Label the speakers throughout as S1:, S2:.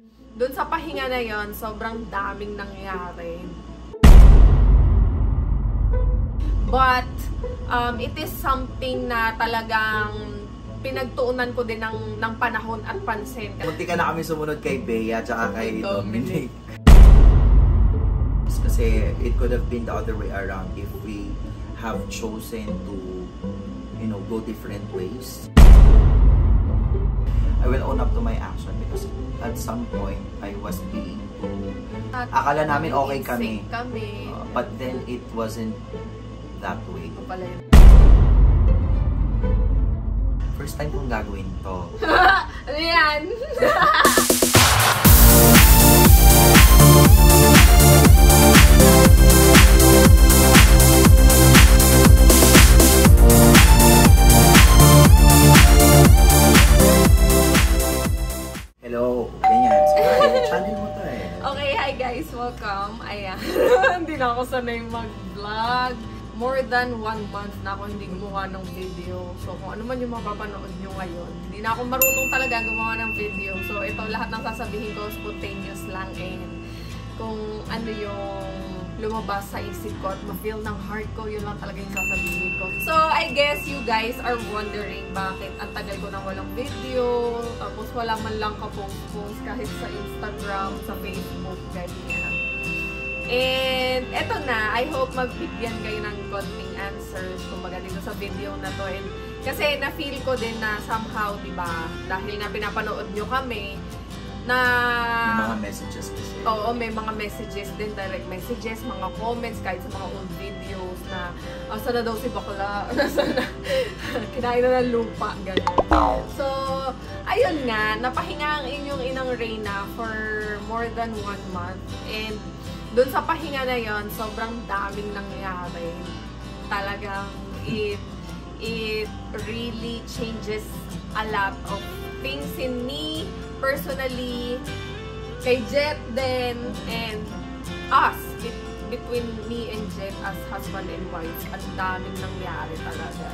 S1: Doon sa pahinga na yon, sobrang daming nangyari. But, it is something na talagang pinagtuunan ko din ng panahon at pansin.
S2: Munti ka na kami sumunod kay Bea at kay Dominic. Kasi it could have been the other way around if we have chosen to, you know, go different ways. I will own up to my action because at some point I was being too... Akala namin okay kami. But then it wasn't that way. First time kong gagawin to.
S1: Ano yan?
S2: Hello, ganyan. Channel mo to eh.
S1: Okay, hi guys, welcome. Ayan, hindi na ako sanay mag-vlog. More than 1 month na ako hindi gumawa ng video. So, kung ano man yung mapapanood nyo ngayon, hindi na ako marunong talaga gumawa ng video. So, ito lahat ng sasabihin ko, spontaneous lang. And kung ano yung lumabas sa isip ko at ma-feel ng heart ko, yun lang talaga yung sasabihin ko. So, I guess you guys are wondering bakit ang tagal ko nang walang video, tapos wala man lang ka-post-post kahit sa Instagram, sa Facebook, ganyan. And eto na, I hope magbigyan kayo ng konting answers kumbaga dito sa video na to. And kasi na-feel ko din na somehow, diba, dahil nga pinapanood nyo kami, na
S2: may mga messages kasi.
S1: Oo, may mga messages din, direct messages, mga comments, kahit sa mga old videos na asa na daw si bakla, kinain na ng lupa, gano'n. So, ayun nga, napahinga ang inyong inang Reyna for more than 1 month. And doon sa pahinga na yon, sobrang daming nangyari. Talagang it really changes a lot of things in me, personally, kay Jet then, and us, between me and Jet as husband and wife. Ang daming nangyari talaga.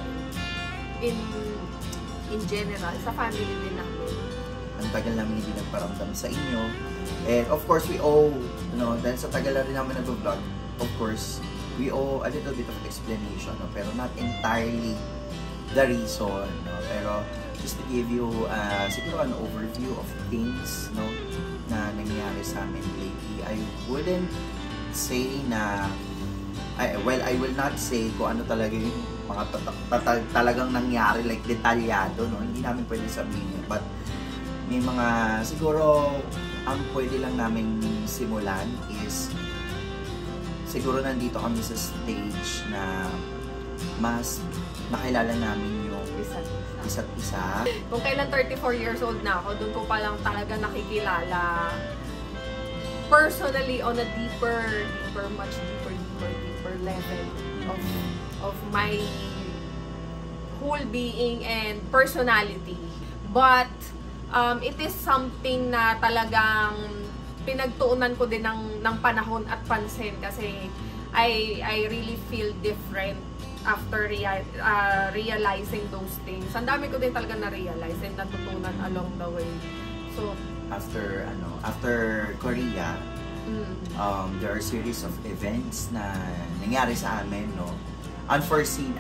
S1: In general, sa family din namin.
S2: Ang tagal namin hindi nagparamdam sa inyo. And of course, we owe, you know, dahil sa tagal na rin namin nag-vlog, of course, we owe a little bit of explanation, no? Pero not entirely the reason, no? Pero just to give you siguro an overview of things, no, na nangyayari sa amin lately. I wouldn't say na, I will not say kung ano talaga yung mga talagang nangyari, like detalyado, no? Hindi namin pwede sabihin. But may mga, siguro, ang pwede lang namin simulan is, siguro nandito kami sa stage na mas nakilala namin yung isa't isa.
S1: Kung kailan 34 years old na ako, doon ko pa lang talaga nakikilala personally on a much deeper level of my whole being and personality. But it is something na talagang pinagtuunan ko din ng panahon at pansin kasi I really feel different after realizing those things. Ang dami ko din talaga na-realize and natutunan along the way. So, after Korea, there are series of events na nangyari sa amin, no? Unforeseen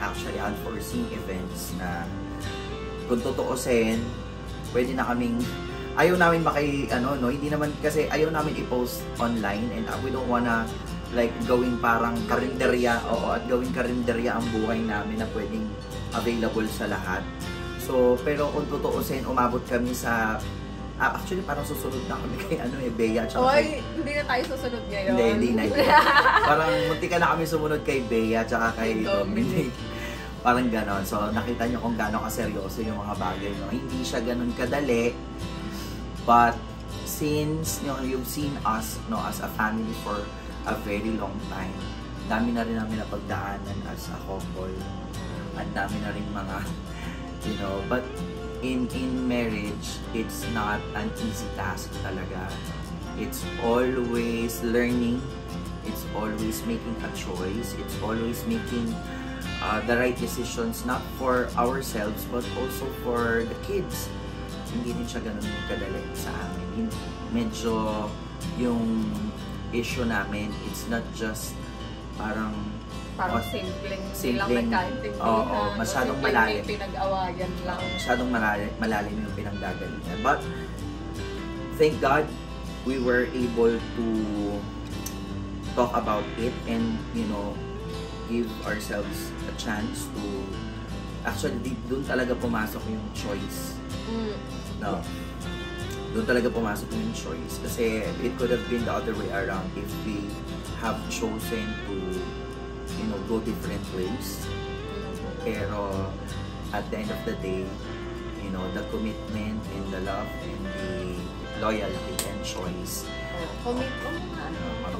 S1: events na kung tutuusin, pwede na kaming ayaw namin hindi naman kasi ayaw namin i-post online and we don't wanna like gawing parang karinderya at gawing karinderya ang buhay namin na pwedeng available sa lahat. So, pero kung tutuusin, umabot kami sa actually parang susunod na kami kay Bea at Oy, hindi na tayo susunod ngayon.
S2: Hindi na. Parang munti ka na kami sumunod kay Bea at kay Dominic. Parang ganon. So, nakita nyo kung gano'n kaseryoso yung mga bagay. No? Hindi siya ganon kadali. But, since you've seen us as a family for a very long time, dami na rin namin napagdaanan as a couple. Ang dami na rin mga, but in marriage, it's not an easy task talaga. It's always learning. It's always making a choice. It's always making the right decisions, not for ourselves but also for the kids. Hindi din siya ganun kadali sa amin. medyo yung issue namin, it's not just parang
S1: simpleng nagkaintindihan.
S2: Oo, masyadong malalim.
S1: May pinag-awayan lang.
S2: Masyadong malalim yung pinanggagalingan. But, thank God, we were able to talk about it and, give ourselves a chance to, actually, doon talaga pumasok yung choice. No. Doon talaga pumasok yung choice. Kasi, it could have been the other way around if we have chosen to go different ways. Pero at the end of the day, the commitment and the love and the loyalty and choice.
S1: Commitment and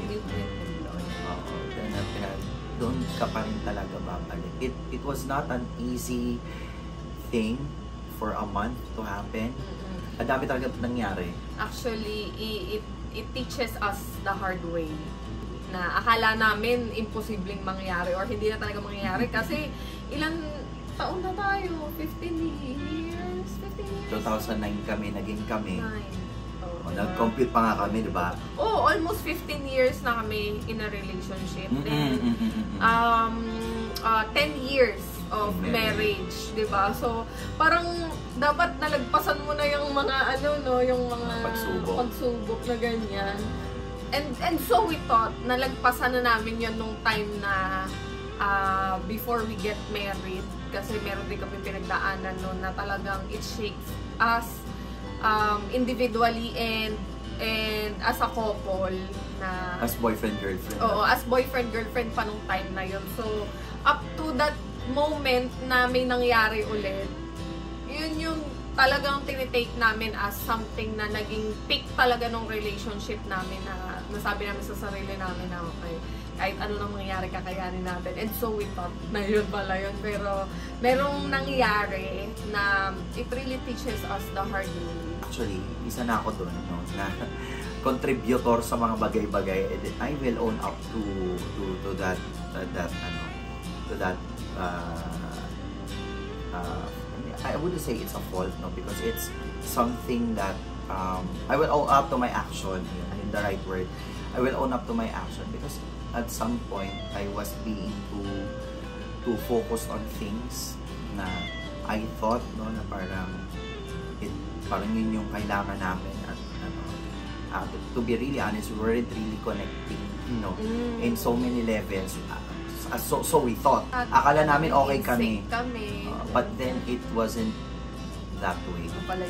S1: loyalty.
S2: Doon ka pa rin talaga babalik. It was not an easy thing for a month to happen. Ang dami talaga nangyari.
S1: Actually, it teaches us the hard way. Na akala namin imposibleng mangyari or hindi na talaga mangyayari kasi ilang taon na tayo? 15 years?
S2: 2009 kami, naging kami.
S1: 9.
S2: Nag-compute pa nga kami, di ba?
S1: Almost 15 years na kami in a relationship. Then, 10 years of marriage, di ba? So, parang dapat nalagpasan mo na yung mga yung mga pagsubok na ganyan. And so we thought, nalagpasan na namin yun nung time na before we get married. Kasi meron din kami pinagdaanan noon na talagang it shakes us individually and as a couple na...
S2: As boyfriend-girlfriend.
S1: Oo, as boyfriend-girlfriend pa nung time na yun. So, up to that moment na may nangyari ulit, yun yung talagang tinitake namin as something na naging peak talaga ng relationship namin na nasabi namin sa sarili namin na okay, kahit ano nang mangyari kakayanin natin. And so we thought na yun pala yun. Pero merong nangyari na it really teaches us the hard way.
S2: Actually, isa na ako doon, na contributor sa mga bagay-bagay. I will own up to that I wouldn't say it's a fault, because it's something that I will own up to my action, in the right word. I will own up to my action because at some point I was being too focused on things na I thought na parang yun yung kailangan namin at to be really honest, we weren't really connecting, in so many levels. So we thought. Akala namin okay kami. But then it wasn't that way.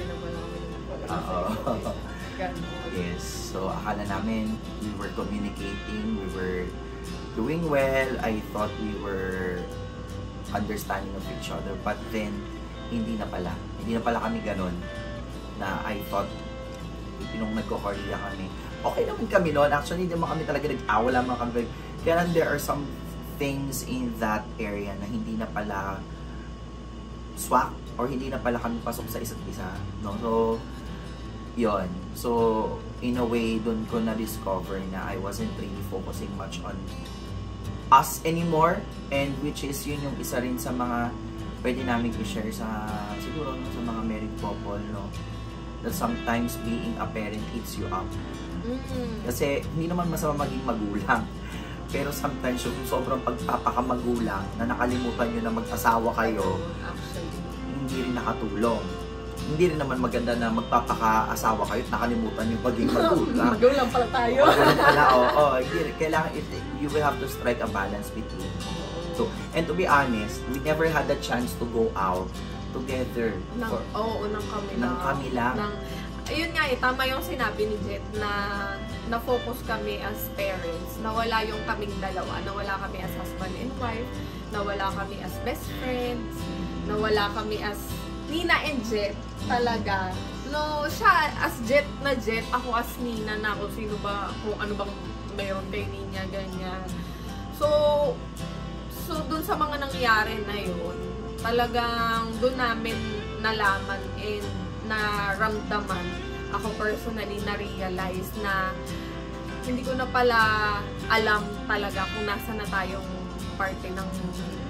S2: Yes. So akala namin we were communicating, we were doing well. I thought we were understanding of each other. But then hindi na pala. Hindi na pala kami ganun. Na I thought nung nagko-Korea kami. Okay naman kami noon. Actually, hindi naman kami talaga nag-awala naman kami. Kaya there are some things in that area na hindi na pala swak or hindi na pala kami pasok sa isa't isa, no? So yon. So in a way doon ko na discover na I wasn't really focusing much on us anymore, and which is yun yung isa rin sa mga pwede namin i-share sa siguro sa mga married couple, no? That sometimes being a parent eats you up. Kasi hindi naman masama maging magulang. Pero sometimes yung sobrang pagpapakamagulang na nakalimutan nyo na mag-asawa kayo, hindi rin nakatulong. Hindi rin naman maganda na magpapaka-asawa kayo at nakalimutan yung pagiging magulang.
S1: Magulang pala tayo.
S2: Magulang pala, oo. Kailangan, you will have to strike a balance between. So, and to be honest, we never had the chance to go out together.
S1: Nang kami lang. Ayun nga tama yung sinabi ni Jet na na-focus kami as parents, na wala yung kaming dalawa, na wala kami as husband and wife, na wala kami as best friends, na wala kami as Nina and Jet talaga. No, siya as Jet na Jet, ako as Nina na kung sino ba, kung ano bang mayroon kay Nina, ganyan. So dun sa mga nangyari na yun, talagang dun namin nalaman and naramdaman, ako personally na-realize na hindi ko na pala alam talaga kung nasa na tayong parte ng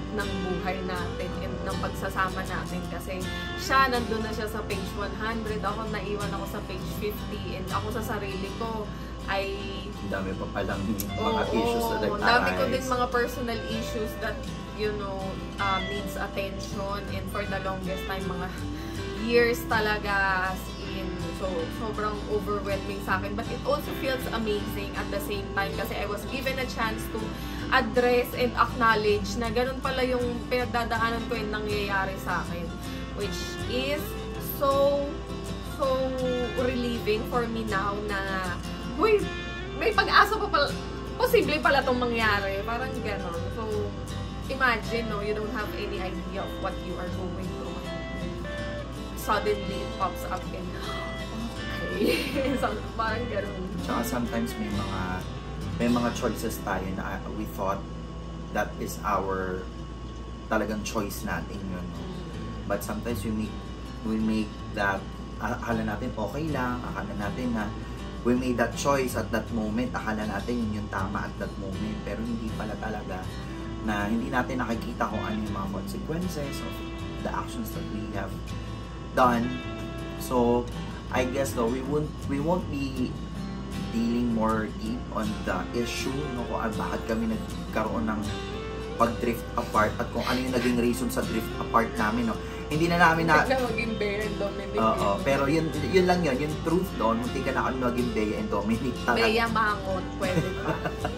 S1: ng buhay natin and ng pagsasama natin. Kasi siya, nandun na siya sa page 100, ako naiwan ako sa page 50, and ako sa sarili ko ay
S2: dami pa palang mga issues na nag-arise.
S1: Dami ko din mga personal issues that, you know, needs attention, and for the longest time, mga years talaga, as in, so sobrang overwhelming sa akin, but it also feels amazing at the same time kasi I was given a chance to address and acknowledge na ganun pala yung pinagdadaanan ko yung nangyayari sa akin, which is so relieving for me now na uy, may pag-asa pa pala, posible pala itong mangyari, parang ganon. So imagine, no, you don't have any idea of what you are going through. Suddenly it pops up and okay. So, parang gano'n.
S2: Tsaka sometimes may mga choices tayo na we thought that is our talagang choice natin yun. But sometimes we make that, akala natin okay lang, akala natin na we made that choice at that moment, akala natin yun yung tama at that moment, pero hindi pala talaga, na hindi natin nakikita kung ano yung mga consequences of the actions that we have done. So I guess though we won't be dealing more deep on the issue, no, kung bakit kami nagkaroon ng pag-drift apart at kung ano yung naging reason sa drift apart namin, no. Hindi na namin na
S1: maging Bea and Dominic.
S2: Oo, pero yun lang yun, yung truth doon, munti ka na kami maging Bea and Dominic.
S1: Bea Mangot, pwede ba?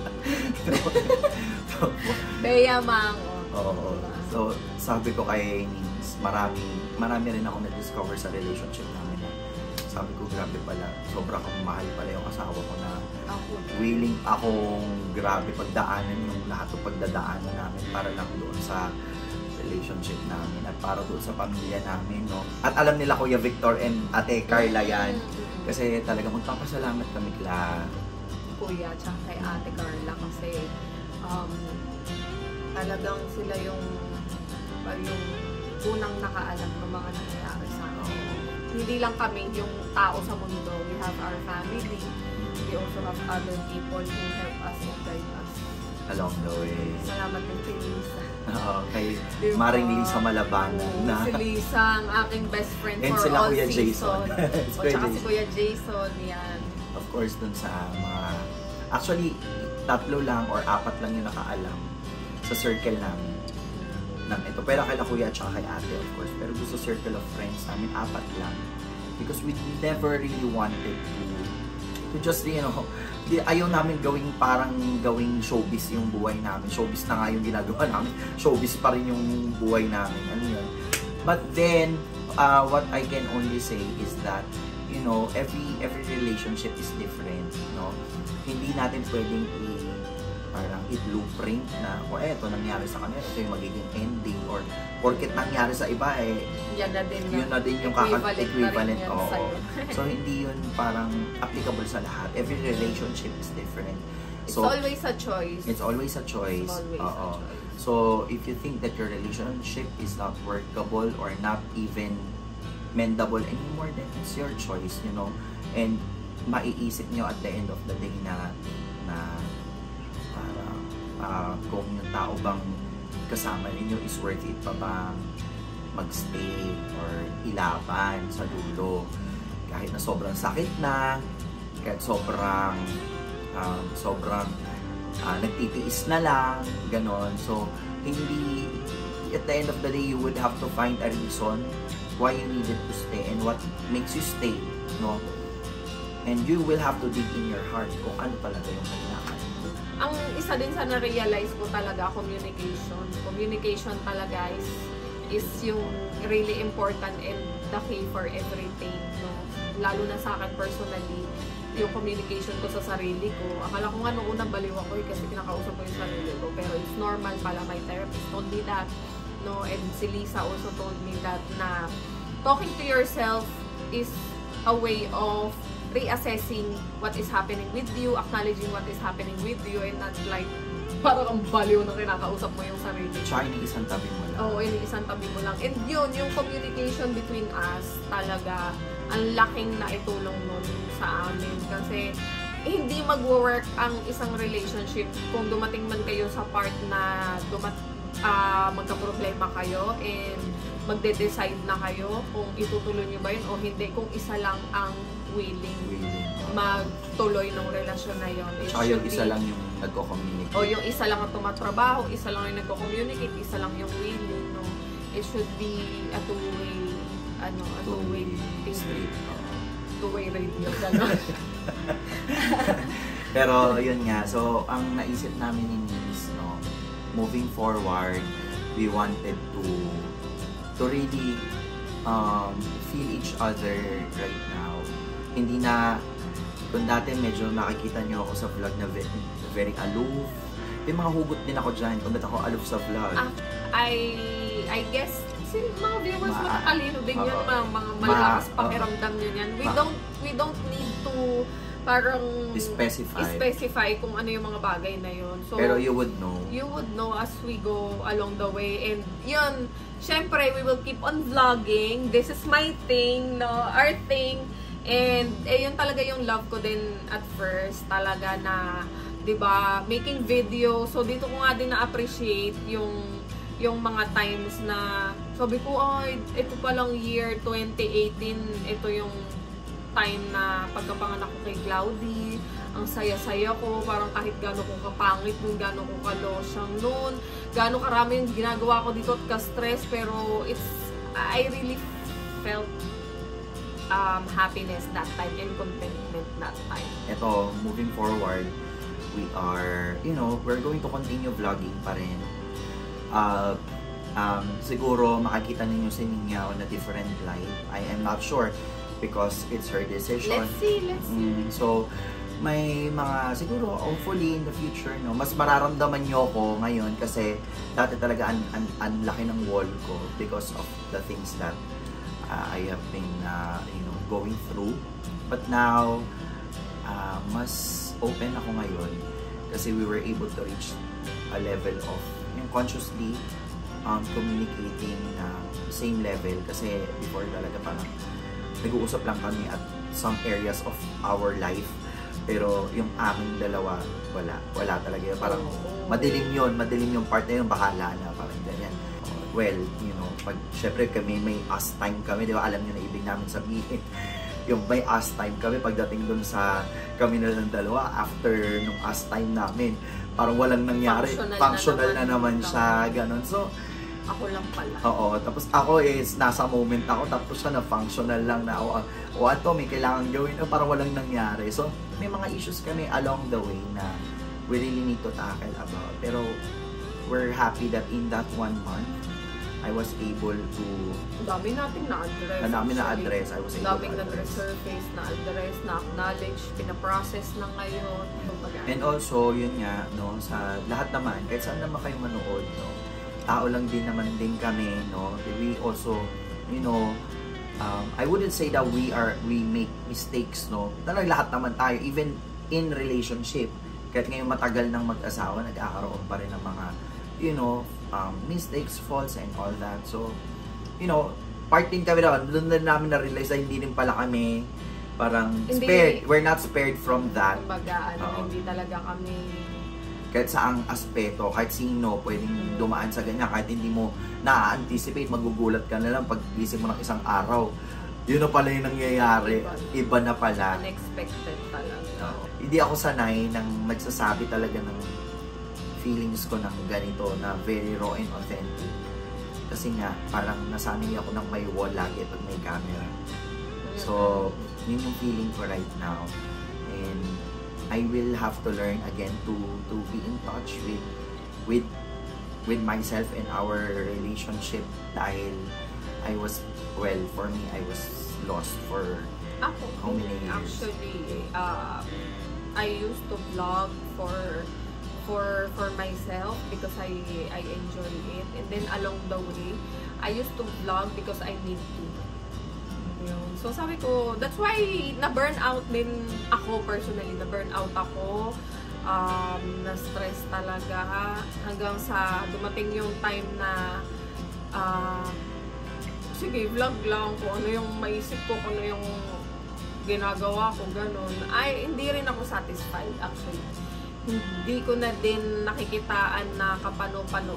S1: Bea Mangot.
S2: Oo. So, sabi ko kay Nins, marami rin ako na-discover sa relationship namin. Sabi ko, grabe pala, sobra kong mahal pala yung asawa ko na willing akong grabe pagdaanan yung lahat ng pagdadaanan namin para lang doon sa relationship namin at para doon sa pamilya namin, no? At alam nila Kuya Victor and Ate Carla yan. Kasi talaga magpapasalamat kami kila
S1: Kuya tsaka kay Ate Carla kasi talagang sila yung unang nakaalam ng mga nangyayari sa amin. Hindi lang kami yung tao sa mundo. We have our family. We also have other people who help us and guide us
S2: along the way.
S1: Salamat din kay Lisa.
S2: Oo, kay Maring Lisa Malabanan.
S1: Si Lisa, ang aking best friend
S2: and
S1: for
S2: sila
S1: all
S2: Kuya
S1: season.
S2: Jason.
S1: O tsaka si Kuya Jason, yan.
S2: Of course, dun sa mga... Actually, 3 lang or 4 lang yung nakaalam sa circle namin ng ito. Pero kay Kuya at kay Ate, of course. Pero doon sa circle of friends namin, 4 lang. Because we never really wanted to just, you know, ayaw namin gawing showbiz yung buhay namin. Showbiz na nga yung ginagawa namin. Showbiz pa rin yung buhay namin. Ano yun? But then, what I can only say is that, you know, every relationship is different, no? Hindi natin pwedeng parang i-blueprint na, o eto nangyari sa kanila, ito yung magiging ending, or porket nangyari sa iba,
S1: yan na din
S2: yung equivalent. So, hindi yun parang applicable sa lahat. Every relationship is different.
S1: It's always a choice.
S2: It's always a choice. So, if you think that your relationship is not workable or not even mendable anymore, then it's your choice, you know. And maiisip nyo at the end of the day na kung yung tao bang kasama ninyo is worth it pa bang magstay or ilaban sa dulo. Kahit na sobrang sakit na, kahit sobrang nagtitiis na lang, ganon. So, hindi, at the end of the day, you would have to find a reason why you needed to stay and what makes you stay, no? And you will have to dig in your heart kung ano talaga yung kailangan.
S1: Ang isa din sa na-realize ko talaga, communication. Communication talaga is yung really important and the key for everything, no? Lalo na sa akin personally, yung communication ko sa sarili ko. Akala ko nga nung unang baliw ako kasi pinakausap ko yung sarili ko. Pero it's normal pala, my therapist told me that, no? And si Lisa also told me that na talking to yourself is a way of reassessing what is happening with you, acknowledging what is happening with you, and not like parang ang baliw na kinakausap mo yung sarili.
S2: Tsaka iniisang tabi mo lang.
S1: Oo, iniisang tabi mo lang. And yun, yung communication between us, talaga, ang laking naitulong nun sa amin. Kasi hindi mag-work ang isang relationship kung dumating man kayo sa part na magka-problema kayo and magde-decide na kayo kung itutuloy nyo ba yun o hindi, kung isa lang ang willing magtuloy ng relasyon na yun.
S2: Tsaka yung isa lang yung nagko-communicate.
S1: O yung isa lang ang tumatrabaho, isa lang yung nagko-communicate, isa lang yung willing, no? It should be a two-way, two-way thing. Two-way radio, gano'n.
S2: Pero yun nga, so ang naisip namin ni Nis, no, moving forward, we wanted to really feel each other right now. Hindi na, kung dati medyo nakikita nyo ako sa vlog na very aloof, may mga hugot din ako dyan kung ba't ako aloof sa vlog.
S1: I guess, kasi mga viewers matakalino din yun, mga malakas pakiramdam nyo yan. We don't need to parang specify kung ano yung mga bagay na yun. So,
S2: pero you would know. You
S1: would know as we go along the way. And yun, syempre, we will keep on vlogging. This is my thing, no? Our thing. And yun talaga yung love ko din at first. Talaga na, di ba, making video. So, dito ko nga din na-appreciate yung mga times na sabi ko, ito palang year 2018, ito yung time na pagkapanganak ko kay Cloudy, ang saya-saya ko, parang kahit gano'n kong kapangit nun, gano'n kong kalosyang nun, gano'n karami yung ginagawa ko dito at ka-stress, pero I really felt happiness that time and contentment that time.
S2: Ito, moving forward, we are, we're going to continue vlogging pa rin. Siguro makikita ninyo si Ninya on a different light. I am not sure because it's her decision.
S1: Let's see.
S2: So, may mga, siguro, hopefully in the future, no, mas mararamdaman nyo ko ngayon kasi dati talaga ang laki ng wall ko because of the things that I have been, going through. But now, mas open ako ngayon kasi we were able to reach a level of consciously communicating na same level kasi before talaga parang nag-uusap lang kami at some areas of our life pero yung aming dalawa wala talaga yun. Parang madilim yung part na yun, bahala na, parang ganyan. Well, pag syempre kami may us time kami, di ba, alam niyo na ibig namin sabihin yung may us time kami pagdating dun sa kami na ng dalawa, after nung us time namin parang walang nangyari, functional na naman siya, ganun. So
S1: ako lang pala.
S2: Oo, tapos ako is nasa moment ako, tapos siya na functional lang na ato may kailangan gawin, parang walang nangyari. So may mga issues kami along the way na we really need to tackle about. Pero we're happy that in that 1 month I was able to
S1: dami nating na-address.
S2: I was able
S1: daming
S2: to address.
S1: Nag-resurface, na-address, na-acknowledge, pinaprocess na ngayon.
S2: And also, yun nga, no, sa lahat naman, kahit saan naman kayo manood, no, tao lang din naman din kami, no. We also, I wouldn't say that we make mistakes, no. Talagang lahat naman tayo, even in relationship. Kahit ngayon matagal ng mag-asawa, nag-aakaroon pa rin ng mga, mistakes, faults, and all that. So, parting kami naman, doon na namin na-realize na hindi rin pala kami parang spared. We're not spared from that.
S1: Kumbaga, hindi talaga kami
S2: kahit saang aspeto, kahit sino pwedeng dumaan sa ganyan, kahit hindi mo na-anticipate, magugulat ka na lang pag gising mo ng isang araw. Yun na pala yung nangyayari. Iba na pala.
S1: Unexpected talaga.
S2: Hindi ako sanay nang magsasabi talaga ng feelings ko ng ganito na very raw and authentic. Kasi nga, parang nasanay ako ng may wall lagi pag may camera. So, yun yung feeling ko right now. And I will have to learn again to be in touch with myself and our relationship dahil for me, I was lost for how many years?
S1: Actually, I used to vlog for myself because I enjoy it, and then along the way I used to vlog because I need to. So sabi ko, that's why na-burn out din ako personally, na-burn out ako, na-stress talaga hanggang sa dumating yung time na sige, vlog lang kung ano yung maisip ko, kung ano yung ginagawa ko, ganun. Ay, hindi rin ako satisfied actually. hindi ko na din nakikitaan na kapano-panood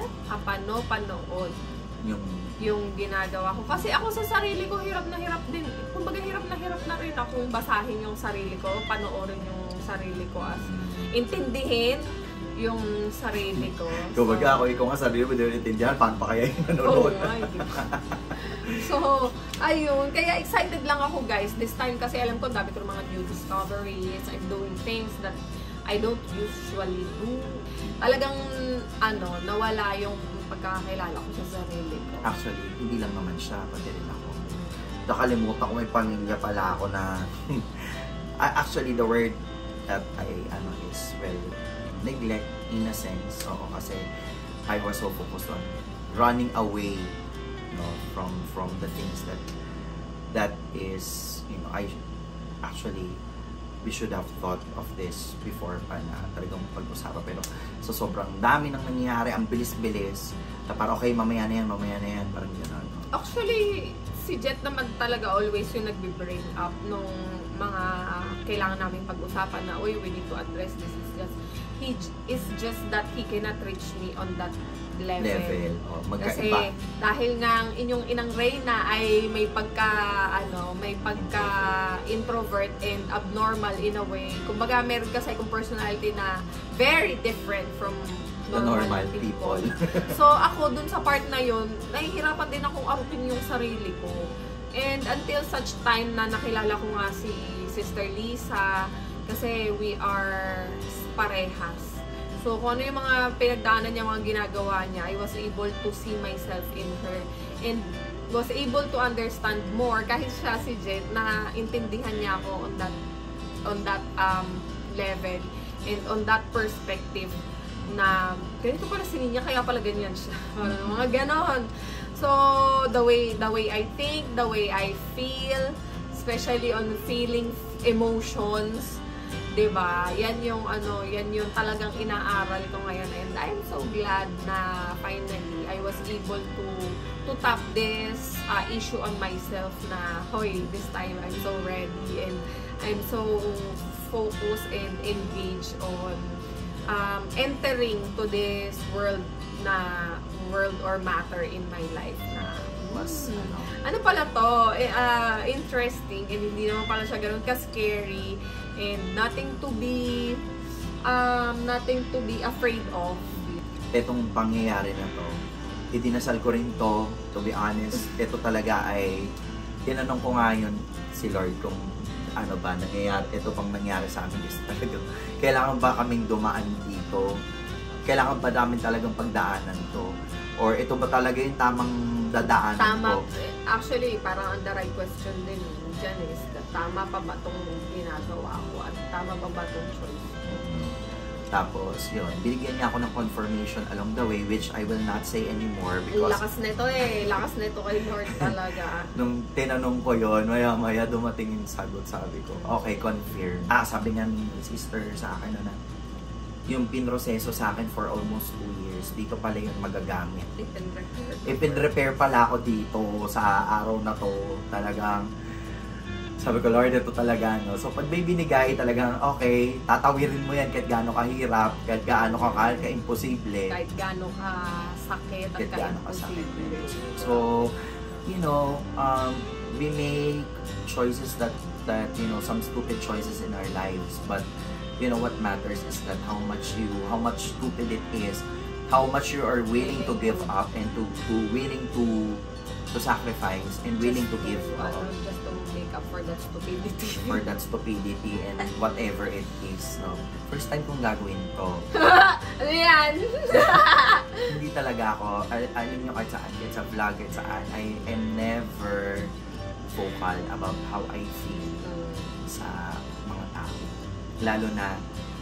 S1: yung ginagawa ko. Kasi ako sa sarili ko, hirap na hirap din. Kumbaga, hirap na rin akong basahin yung sarili ko, panoorin yung sarili ko, as intindihin yung sarili ko.
S2: Kumbaga, ako, ikaw nga sarili mo, hindi intindihan, paano pa kaya yung nanonood?
S1: So, ayun. Kaya excited lang ako, guys. This time kasi alam ko, dami ko mga new discoveries. I'm doing things that I don't usually do. Talagang, nawala yung pagkakakilala ko sa sarili ko.
S2: Actually, hindi lang naman siya, pati rin ako. Nakalimutan ko, may pamilya pala ako na... Actually, the word that I is, well, neglect in a sense. Oo, kasi I was so focused on running away, from the things that is, I actually, we should have thought of this before pa na talagang pag-usapan. Pero so sobrang dami nang nangyayari, ang bilis-bilis. Na parang okay, mamaya na yan, parang gano'n.
S1: Actually, si Jet naman talaga always yung nagbe-bring up nung mga kailangan namin pag-usapan na, uy, we need to address this. It's just that he cannot reach me on that level.
S2: Oh, magkaiba.
S1: Kasi dahil nga inyong inang Reyna ay may pagka introvert and abnormal in a way. Kumbaga meron kasi akong personality na very different from normal people. So ako dun sa part na yun, nahihirapan din akong arutin yung sarili ko. And until such time na nakilala ko nga si Sister Lisa, kasi we are parehas. So, kung ano yung mga pinagdaanan niya, mga ginagawa niya, I was able to see myself in her and was able to understand more kahit siya si Jet, na intindihan niya ako on that level and on that perspective na ganito pala si Ninya, kaya pala ganyan siya. Mga ganon. So, the way I think, the way I feel, especially on feeling emotions, diba? Yan yung talagang inaaral ko ngayon, and I'm so glad na finally I was able to tap this issue on myself na, hoy, this time I'm so ready and I'm so focused and engaged on entering to this world or matter in my life na was ano pala to, interesting, and hindi naman pala siya ganun ka-scary and nothing to be afraid of.
S2: Etong pangyayari na to, idinasal ko rin to be honest. Ito talaga ay tinanong ko nga yun si Lord kung ano ba nangyayari, ito pang nangyari sa amin is talagang kailangan ba kaming dumaan dito, kailangan ba namin talagang pagdaanan to, or ito ba talaga yung tamang dadaanan ko?
S1: Actually, parang ang the right question din dyan is, tama pa ba itong ginagawa ko at tama pa ba itong choice ko?
S2: Tapos, yun, binigyan niya ako ng confirmation along the way, which I will not say anymore because...
S1: Lakas nito kay Lord talaga.
S2: Nung tinanong ko yun, maya-maya dumating yung sagot, sabi ko, okay, confirm. Sabi nga ni sister sa akin na yung pinroseso sa akin for almost 2 years, dito pala yung magagamit. Ipin-repair pala ako dito sa araw na to. Talagang, sabi ko, Lord, ito talaga, no? So, pag may binigay, talagang, okay, tatawirin mo yan kahit gaano kahirap, kahit gaano ka-imposible.
S1: Kahit gaano ka-sakit at ka-imposible.
S2: So, you know, we make choices that, some stupid choices in our lives, but you know what matters is that how much stupid it is, how much you are willing to give up and to willing to sacrifice and willing to give up
S1: just to make up for that stupidity
S2: and whatever it is, no? First time kong gagawin to.
S1: Ano yan?
S2: Hindi talaga ako, alam nyo kahit sa vlog, kahit saan, I am never vocal about how I feel sa mga tao. Lalo na,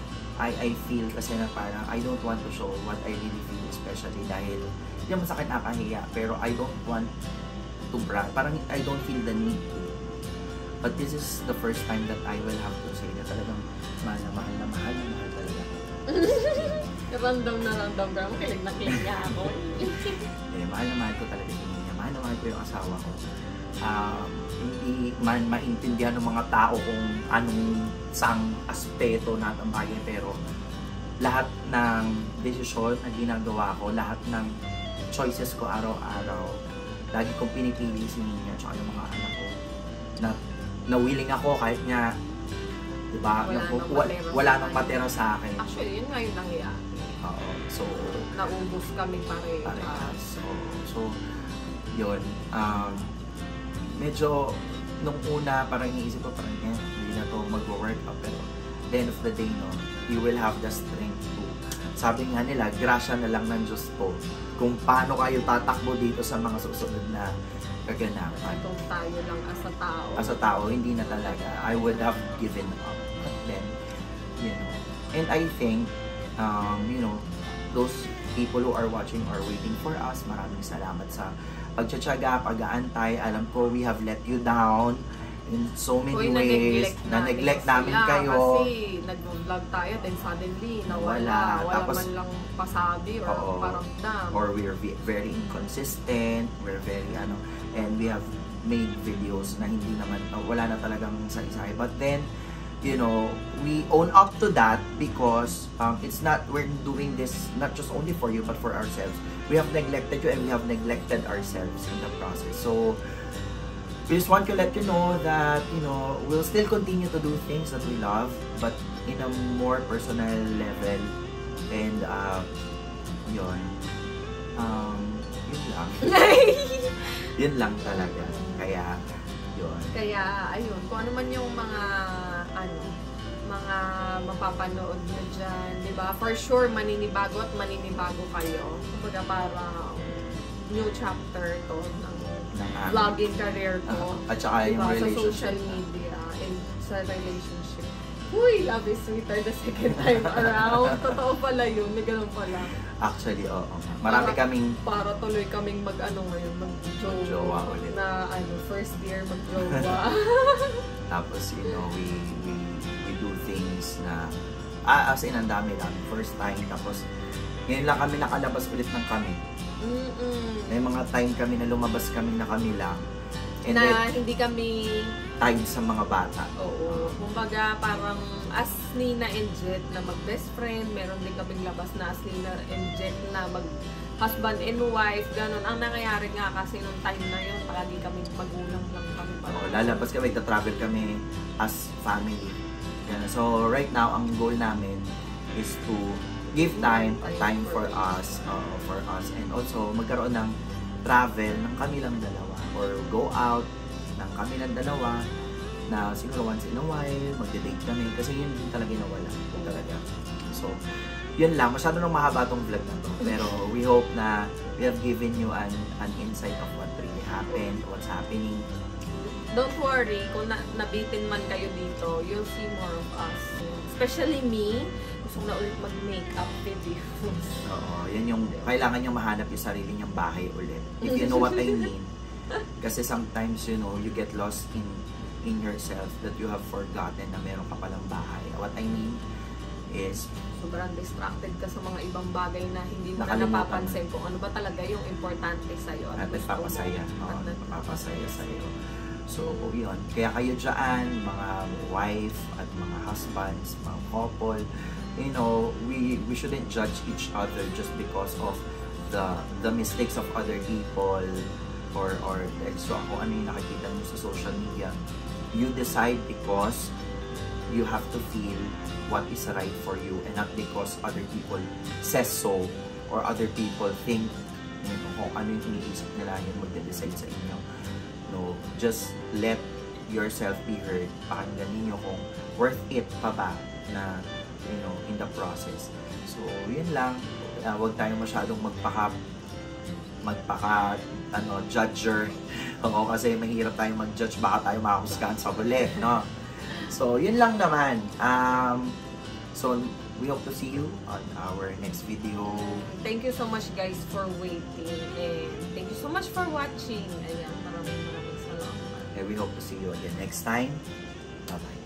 S2: I feel kasi na parang I don't want to show what I really feel, especially dahil hindi naman sa akin nakahiya, pero I don't want to brag. Parang I don't feel the need to. But this is the first time that I will have to say na talagang mahal talaga.
S1: Random ka. Kilig na kilig nga ako.
S2: Mahal ko talaga niya. Mahal ko yung asawa ko. Hindi man maintindihan ng mga tao kung anong sang aspeto natin bagay, pero lahat ng desisyon na ginagawa ko, lahat ng choices ko araw-araw, lagi kong pinipili si Nina at yung mga anak ko na willing ako kahit nga, diba, wala nang matira sa akin.
S1: Actually, yun nga yung nangyayari.
S2: Oo. So,
S1: naubos kami parehas.
S2: So, yun. Medyo, nung una, parang iniisip ko, parang hindi na to mag-work out. Pero, at the end of the day, no, you will have the strength to, sabi nga nila, grasya na lang ng Diyos po kung paano kayo tatakbo dito sa mga susunod na kaganapan.
S1: Kung tayo lang as a
S2: tao, hindi na talaga. I would have given up. But then, you know, and I think, you know, those people who are watching or waiting for us, maraming salamat sa pagtsatsaga, pag-aantay. Alam ko, we have let you down in so many ways. Na-neglect namin kayo.
S1: Kasi nag-vlog tayo, then suddenly nawala. Wala man lang pasabi or paramdam.
S2: Or we're very inconsistent. We're very, and we have made videos na hindi naman, wala na talagang saysay. But then, you know, we own up to that because it's not, we're doing this not just only for you, but for ourselves. We have neglected you and we have neglected ourselves in the process. So, we just want to let you know that, you know, we'll still continue to do things that we love, but in a more personal level. And, yun. Yun lang. Yun lang talaga. Kaya, yun.
S1: Kaya, ayun, kung ano man yung mga mapapanood na dyan, di ba? For sure, maninibago at maninibago kayo. Kumbaga parang new chapter to ng vlogging career ko.
S2: At saka diba? Yung relationship.
S1: Sa social media and sa relationship. Uy, love is sweeter the second time around. Totoo pala yun. May ganun pala.
S2: Actually, oo. Marami kaming...
S1: Para tuloy kaming ngayon, mag-jowa
S2: ulit.
S1: Na first year mag-jowa.
S2: Tapos, you know, we do things na... as in, ang dami lang. First time. Tapos, ngayon lang kami nakalabas ulit ng kami. May mga time kami na lumabas kami na kami lang. And
S1: na
S2: then,
S1: hindi kami
S2: tied sa mga bata.
S1: Oo. Kumbaga parang as Nina and Jet na mag-best friend, meron din kaming labas na as Nina and Jet na mag-husband and wife, ganun. Ang nangyayari nga kasi nung time na yun, palagi kami magulang lang kami.
S2: Lalabas kami, travel kami as family. Yan. So right now, ang goal namin is to give time for us, and also magkaroon ng travel ng kami lang dalawa or go out ng kami lang dalawa na siguro once in a while magde-date kami kasi yun din talaga nawala talaga. So yun lang, masyado nang mahaba tong vlog na to, pero we hope na we have given you an insight of what really happened, what's happening.
S1: Don't worry, kung nabitin man kayo dito, you'll see more of us. Especially me, gusto na ulit mag-makeup videos.
S2: Oo, yan yung, kailangan nyo mahanap yung sarili nyong bahay ulit. If you know what I mean. Kasi sometimes, you know, you get lost in yourself that you have forgotten na meron ka palang bahay. What I mean is,
S1: sobrang distracted ka sa mga ibang bagay na hindi mo na napapansin kung ano ba talaga yung importante sa'yo.
S2: At nagpapasaya. Nagpapasaya sa'yo. So, yun. Kaya kayo dyan, mga wife at mga husbands, mga couple, you know, we shouldn't judge each other just because of the mistakes of other people or extra kung ano yung nakikita mo sa social media. You decide because you have to feel what is right for you and not because other people says so or other people think, you know, kung ano yung iniisip nila yung magde-decide sa inyo. No, just let yourself be heard. Pakinggan ninyo kung worth it pa ba na, you know, in the process. So, yun lang. Huwag tayo masyadong judger. Oo, kasi mahirap tayong mag-judge. Baka tayo makahusgahan sa huli, no? So, yun lang naman. So, we hope to see you on our next video.
S1: Thank you so much, guys, for waiting. And thank you so much for watching. Ayan, maraming salamat.
S2: And we hope to see you again next time. Bye-bye.